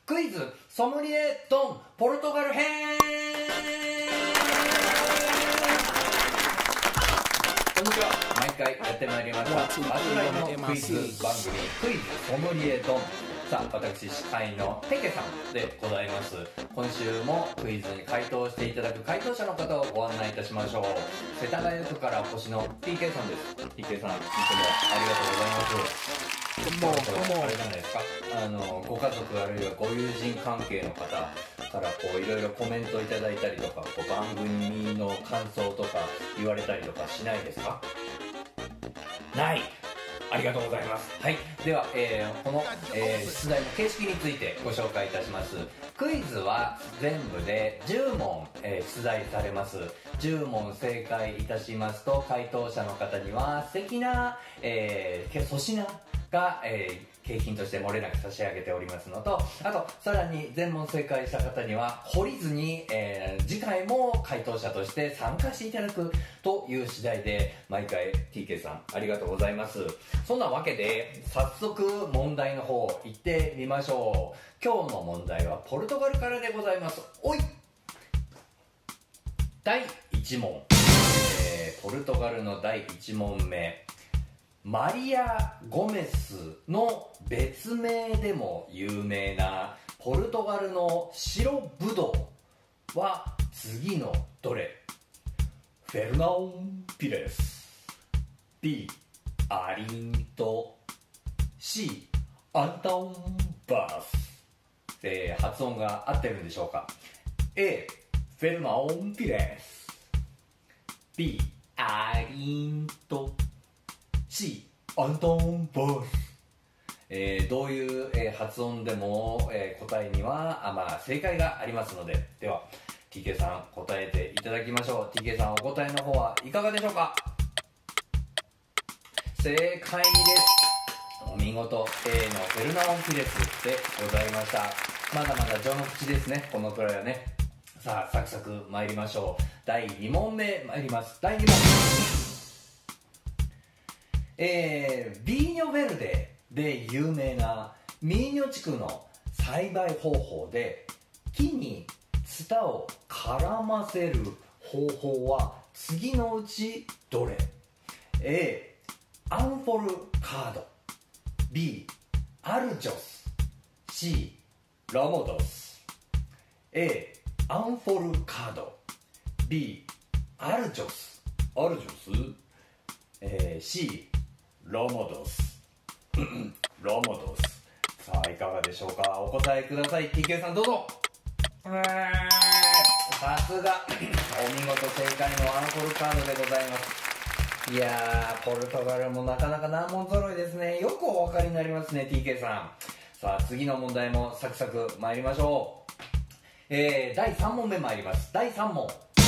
クイズソムリエドンポルトガル編。こんにちは。毎回やってまいりましたバズライのクイズ番組クイズソムリエドン。さあ、私司会のテケさんでございます。今週もクイズに回答していただく回答者の方をご案内いたしましょう。世田谷区からお越しの TK さんです。 TK さん、いつもありがとうございます。もうあれじゃないですか、ご家族あるいはご友人関係の方からいろいろコメントいただいたりとか、番組の感想とか言われたりとかしないですか？ない。ありがとうございます。はい。では、この、出題の形式についてご紹介いたします。クイズは全部で10問、出題されます。10問正解いたしますと、回答者の方には素敵な、粗品が、景品として漏れなく差し上げておりますのと、あとさらに全問正解した方には懲りずに、次回も回答者として参加していただくという次第で、毎回 TK さんありがとうございます。そんなわけで早速問題の方行ってみましょう。今日の問題はポルトガルからでございます。おい、第1問、ポルトガルの第1問目、マリア・ゴメスの別名でも有名なポルトガルの白ブドウは次のどれ？フェルナオン・ピレス、 B アリント、 C アンタオン・バース。発音が合ってるんでしょうか？ A フェルナオン・ピレス、 B アリント、 C アントン・バース。どういう、発音でも、答えには正解がありますので、では TK さん答えていただきましょう。 TK さん、お答えの方はいかがでしょうか？正解です。お見事。 A のフェルナオン・ピレスでございました。まだまだ序の口ですね、このくらいはね。さあ、サクサク参りましょう。第2問目参ります。第2問、ビーニョベルデで有名なミーニョ地区の栽培方法で、木にツタを絡ませる方法は次のうちどれ？ A アンフォルカード、 B アルジョス、 C ラモドス。 A アンフォルカード、 B アルジョス、C ラモドスラモドス。さあ、いかがでしょうか？お答えください。 TK さん、どうぞ。さすがお見事、正解のアンフォルカードでございます。いやー、ポルトガルもなかなか難問揃いですね。よくお分かりになりますね、 TK さん。さあ、次の問題もサクサク参りましょう。第3問目参ります。第3問、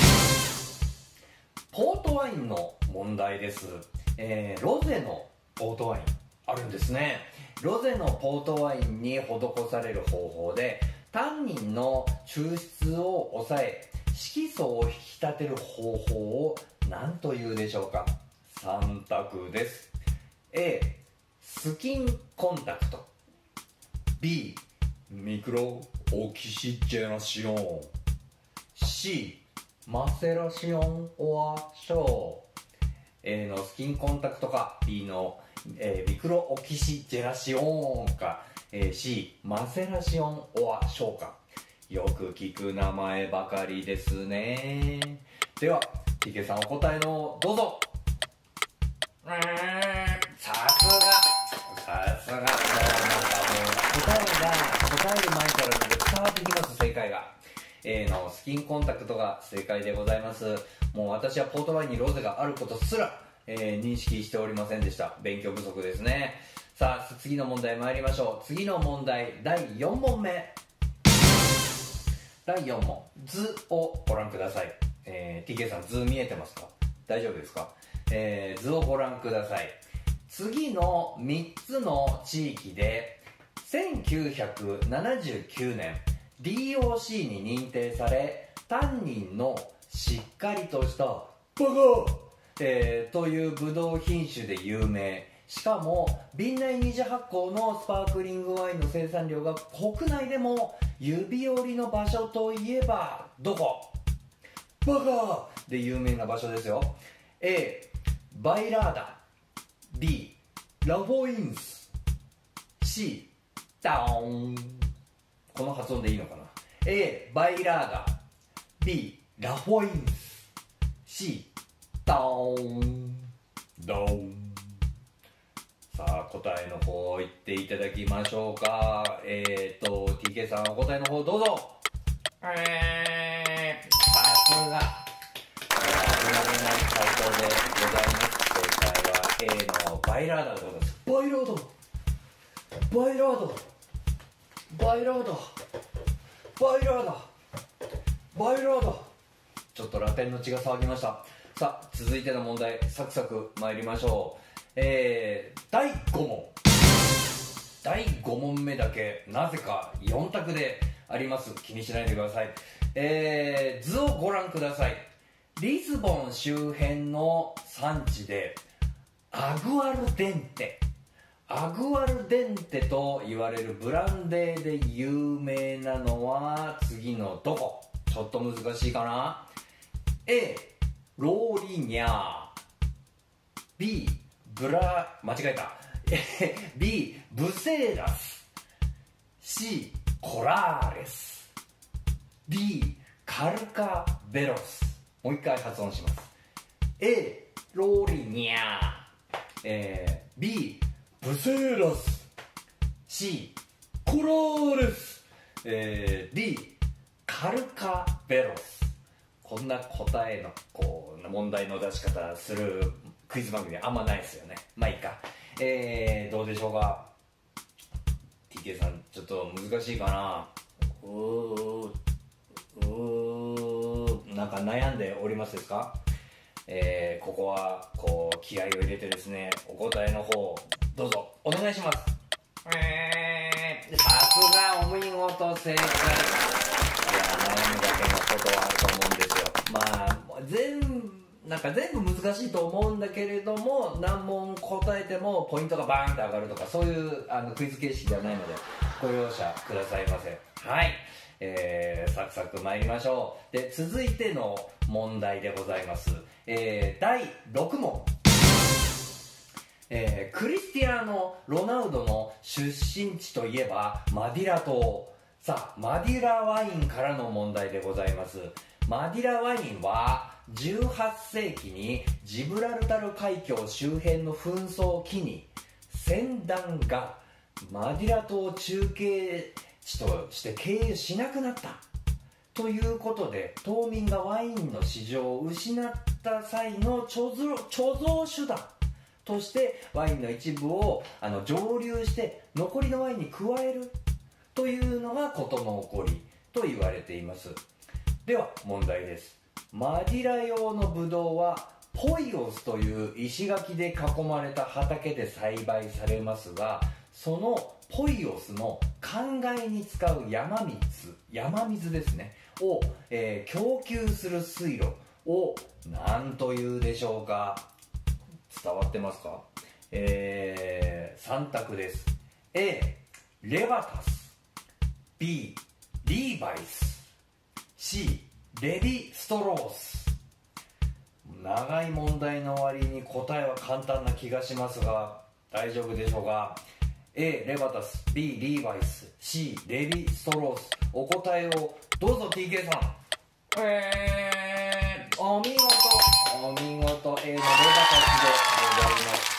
ポートワインの問題です。ロゼのポートワインあるんですね。ロゼのポートワインに施される方法で、タンニンの抽出を抑え、色素を引き立てる方法を何というでしょうか？3択です。 A スキンコンタクト、 B ミクロオキシジェナシオン、 C マセラシオンオアショー。 A のスキンコンタクトか B の、ミクロオキシジェナシオンか、C マセラシオンオアショーか。よく聞く名前ばかりですね。では TK さん、お答えのどうぞ。さすが、もうなんか答える前から伝わってきます、正解が。A のスキンコンタクトが正解でございます。もう私はポートワインにロゼがあることすら、認識しておりませんでした。勉強不足ですね。さあ、次の問題参りましょう。次の問題、第4問目。第4問、図をご覧ください。TK さん、図見えてますか？大丈夫ですか？図をご覧ください。次の3つの地域で1979年 DOC に認定され、タンニンのしっかりとしたバカ、というブドウ品種で有名、 しかも瓶内二次発酵のスパークリングワインの生産量が国内でも指折りの場所といえばどこ？バカで有名な場所ですよ。 A バイラーダ、 B ラフォインス、 C ダウン。この発音でいいのかな。 A バイラーダ、 B ラフォインス、 C ダウン。ダウン。さあ答えの方言っていただきましょうか。TK さんお答えの方どうぞ。さすがつなげない回答でございます。正解は A のバイラーダでございます。バイラーダ、バイラーダ、バイラーダ、バイラーダ、バイラーダ。ちょっとラテンの血が騒ぎました。さあ続いての問題、サクサク参りましょう。第5問、第5問目だけなぜか4択であります。気にしないでください。図をご覧ください。リスボン周辺の産地でアグアルデンテ、アグアルデンテと言われるブランデーで有名なのは次のどこ？ちょっと難しいかな。 A ローリニャー、 B 間違えたB ブセーラス、 C コラーレス、 D カルカベロス。もう一回発音します。 A ローリニャー、B ブセーラス、 C コラーレス、D カルカベロス。こんな答えのこう問題の出し方するクイズ番組あんまないですよね。まあいいか。どうでしょうか。 TK さんちょっと難しいかな。なんか悩んでおりますですか。ここはこう気合を入れてですね、お答えの方どうぞお願いします。さすがお見事正解。いや悩むだけのことはあると思うんですよ。まあ全部難しいと思うんだけれども、何問答えてもポイントがバーンと上がるとか、そういうクイズ形式ではないのでご容赦くださいませ。はい、サクサク参りましょう。で続いての問題でございます。第6問、クリスティアーノ・ロナウドの出身地といえばマディラ島。さあマディラワインからの問題でございます。マディラワインは18世紀にジブラルタル海峡周辺の紛争を機に船団がマディラ島を中継地として経由しなくなったということで、島民がワインの市場を失った際の貯蔵手段としてワインの一部を蒸留して残りのワインに加えるというのが事の起こりと言われています。では問題です。マディラ用のブドウはポイオスという石垣で囲まれた畑で栽培されますが、そのポイオスの灌漑に使う山水ですねを、供給する水路を何というでしょうか。伝わってますか。3択です。 A レバタス、 B リーバイス、 C レディストロース。長い問題の割に答えは簡単な気がしますが大丈夫でしょうか。 A レバタス、 B リーバイス、 C レディストロース。お答えをどうぞ TK さん。お見事 A のレバタスでございます。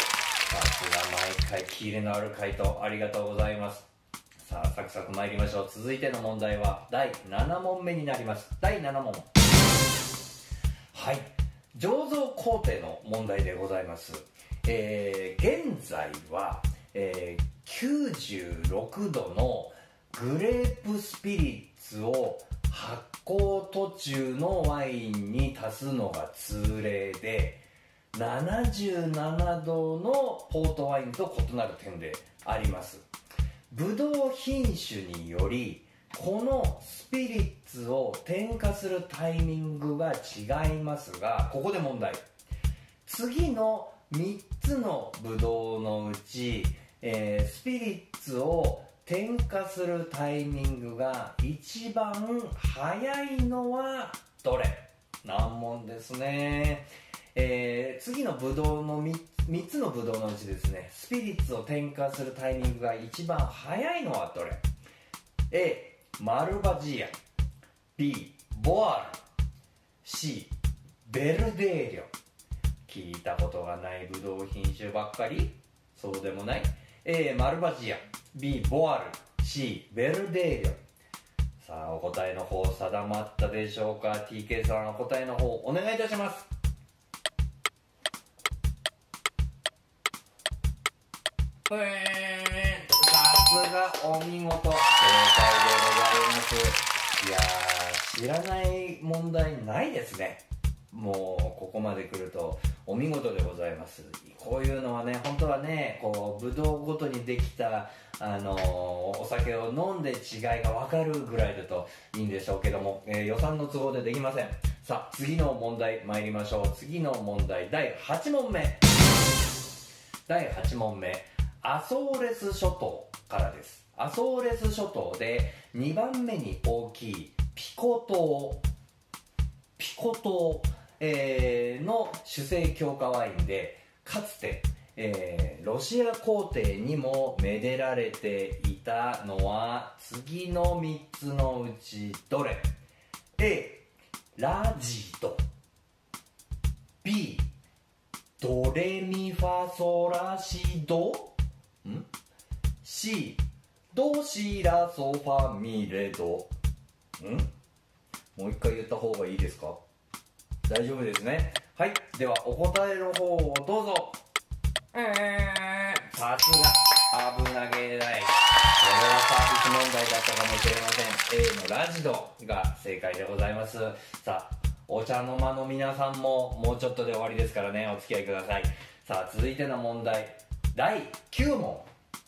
さすが毎回キレのある回答ありがとうございます。さあサクサク参りましょう。続いての問題は第7問目になります。第7問、はい、醸造工程の問題でございます。現在は、96度のグレープスピリッツを発酵途中のワインに足すのが通例で、77度のポートワインと異なる点であります。ブドウ品種によりこのスピリッツを添加するタイミングが違いますが、ここで問題。次の 3つのブドウのうち、スピリッツを添加するタイミングが一番早いのはどれ？難問ですね。次のブドウの 3つのブドウのうちですね、スピリッツを添加するタイミングが一番早いのはどれ？ A マルバジア、 B ボアル、 C ベルデーリョ。聞いたことがないブドウ品種ばっかり？そうでもない。 A マルバジア、 B ボアル、 C ベルデーリョ。さあお答えの方定まったでしょうか。 TK さんお答えの方お願いいたします。さすがお見事、正解でございます。いやー、知らない問題ないですね。もうここまで来るとお見事でございます。こういうのはね、本当はね、こうブドウごとにできたお酒を飲んで違いが分かるぐらいだといいんでしょうけども、予算の都合でできません。さあ次の問題参りましょう。次の問題、第8問目。第8問目、アソーレス諸島からです。アソーレス諸島で2番目に大きいピコ島の主成強化ワインで、かつて、ロシア皇帝にもめでられていたのは次の3つのうちどれ？ A ラジド、 B ドレミファソラシド、C ドシラソファミレド。もう一回言った方がいいですか？大丈夫ですね。はい、ではお答えの方をどうぞ。さすが危なげない。これはサービス問題だったかもしれません。 A のラジドが正解でございます。さあお茶の間の皆さんももうちょっとで終わりですからね、お付き合いください。さあ続いての問題、第9問。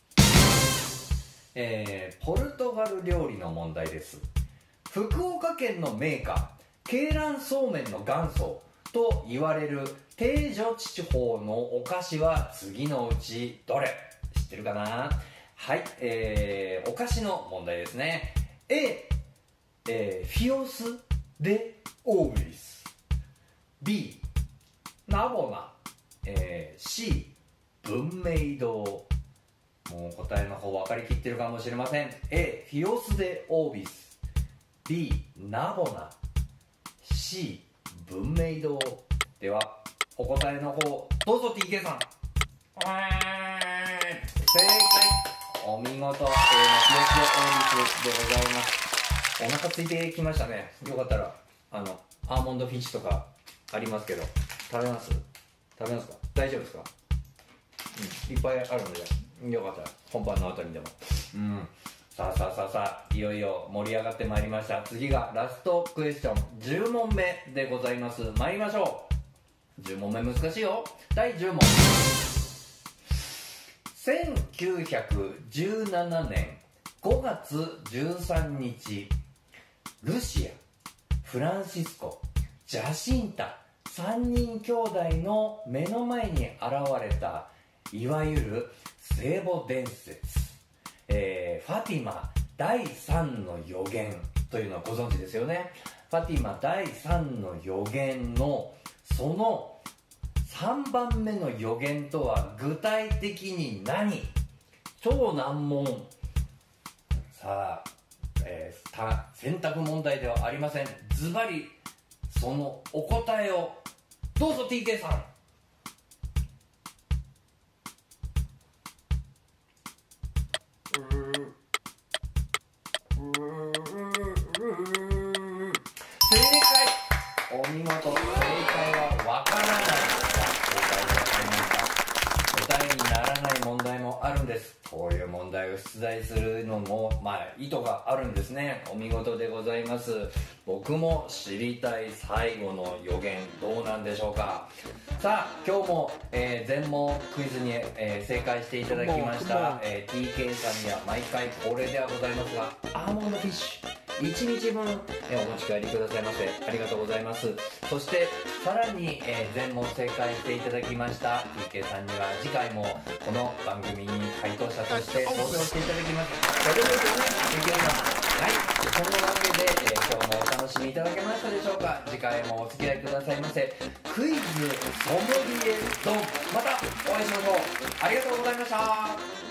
ポルトガル料理の問題です。福岡県の名家鶏卵そうめんの元祖と言われる低女地方のお菓子は次のうちどれ？知ってるかな？はい、お菓子の問題ですね。 A、フィオス・デ・オービス、 B ナボナ、C 文明堂。もう答えの方分かりきってるかもしれません。 A フィオス・デ・オービス、 B ナボナ、 C 文明堂。ではお答えの方どうぞ。 TK さん。正解、お見事。フィオス・デ・オービスでございます。お腹空いてきましたね。よかったらアーモンドフィッシュとかありますけど食べますか？大丈夫ですか？いっぱいあるのでよかったら本番の後にでも。さあいよいよ盛り上がってまいりました。次がラストクエスチョン10問目でございます。参りましょう。10問目難しいよ。第10問。1917年5月13日、ルシア、フランシスコ、ジャシンタ3人兄弟の目の前に現れたいわゆる聖母伝説、ファティマ第3の予言というのはご存知ですよね。ファティマ第3の予言のその3番目の予言とは具体的に何？超難問。さあ、選択問題ではありません。ズバリそのお答えをどうぞ。 TK さん。正解、お見事。正解はわからない。答えにならない問題もあるんです。こういう問題を出題するのも意図があるんですね。お見事でございます。僕も知りたい最後の予言どうなんでしょうか。さあ今日も、全問クイズに、正解していただきました、TK さんには毎回恒例ではございますがアーモンドフィッシュ 1日分お持ち帰りくださいませ。ありがとうございます。そしてさらに全問正解していただきました TK さんには次回もこの番組に回答者として登場していただきます。大丈夫ですよね、TK さん。はい、そんなわけで、今日もお楽しみいただけましたでしょうか。次回もお付き合いくださいませ。クイズソムリエドン、またお会いしましょう。ありがとうございました。